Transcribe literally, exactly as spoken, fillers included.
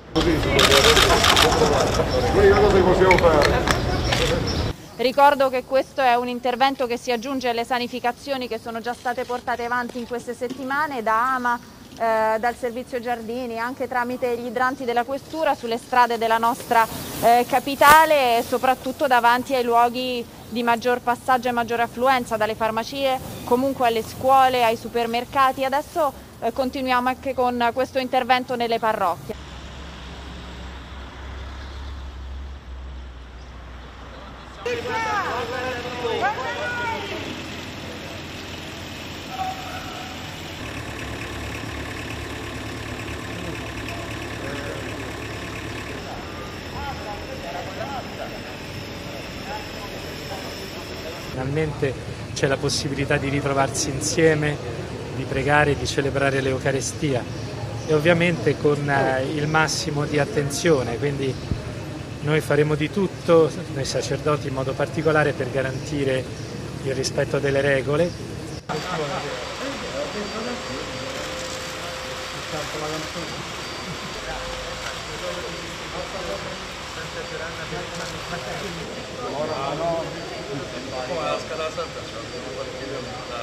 Ricordo che questo è un intervento che si aggiunge alle sanificazioni che sono già state portate avanti in queste settimane da AMA, eh, dal servizio giardini, anche tramite gli idranti della questura sulle strade della nostra eh, capitale e soprattutto davanti ai luoghi di maggior passaggio e maggiore affluenza, dalle farmacie, comunque alle scuole, ai supermercati. Adesso eh, continuiamo anche con questo intervento nelle parrocchie. Finalmente c'è la possibilità di ritrovarsi insieme, di pregare, di celebrare l'Eucarestia e ovviamente con eh, il massimo di attenzione, quindi noi faremo di tutto, noi sacerdoti in modo particolare, per garantire il rispetto delle regole. Come la Scala Santa c'è qualche